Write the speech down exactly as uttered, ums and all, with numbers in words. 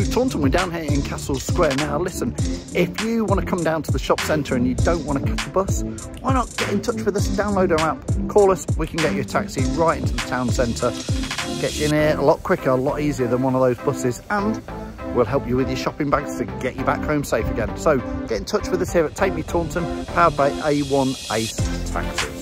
Taunton. We're down here in Castle Square. Now listen, if you want to come down to the shop centre and you don't want to catch a bus, why not get in touch with us, download our app, call us, we can get you a taxi right into the town centre, get you in here a lot quicker, a lot easier than one of those buses, and we'll help you with your shopping bags to get you back home safe again. So get in touch with us here at Take Me Taunton, powered by A one Ace Taxis.